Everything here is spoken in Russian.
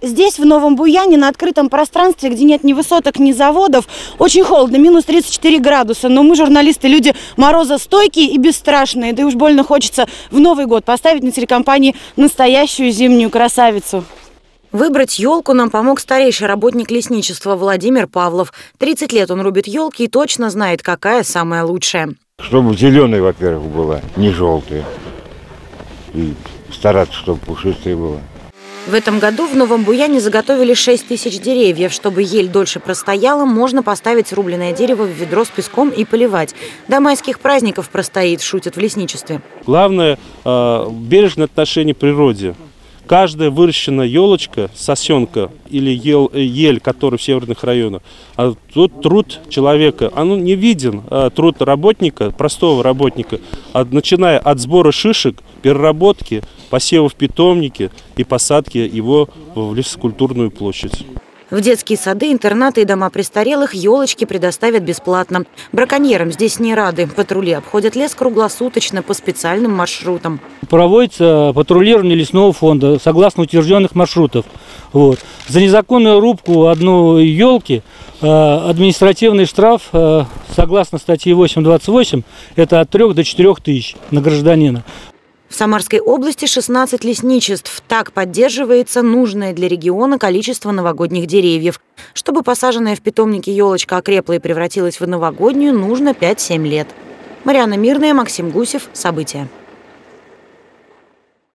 Здесь, в Новом Буяне, на открытом пространстве, где нет ни высоток, ни заводов, очень холодно, минус 34 градуса. Но мы, журналисты, люди морозостойкие и бесстрашные. Да и уж больно хочется в Новый год поставить на телекомпании настоящую зимнюю красавицу. Выбрать елку нам помог старейший работник лесничества Владимир Павлов. 30 лет он рубит елки и точно знает, какая самая лучшая. Чтобы зеленая, во-первых, была, не желтая. И стараться, чтобы пушистая была. В этом году в Новом Буяне заготовили 6 тысяч деревьев. Чтобы ель дольше простояла, можно поставить срубленное дерево в ведро с песком и поливать. До майских праздников простоит, шутят в лесничестве. Главное – бережное отношение к природе. Каждая выращенная елочка, сосенка или ель, которая в северных районах, тут труд человека, он не виден. Труд работника, простого работника, начиная от сбора шишек, переработки, посева в питомнике и посадки его в лесокультурную площадь. В детские сады, интернаты и дома престарелых елочки предоставят бесплатно. Браконьерам здесь не рады. Патрули обходят лес круглосуточно по специальным маршрутам. Проводится патрулирование лесного фонда согласно утвержденных маршрутов. За незаконную рубку одной елки административный штраф согласно статье 8.28 это от 3 до 4 тысяч на гражданина. В Самарской области 16 лесничеств. Так поддерживается нужное для региона количество новогодних деревьев. Чтобы посаженная в питомнике елочка окрепла и превратилась в новогоднюю, нужно 5-7 лет. Марьяна Мирная, Максим Гусев. События.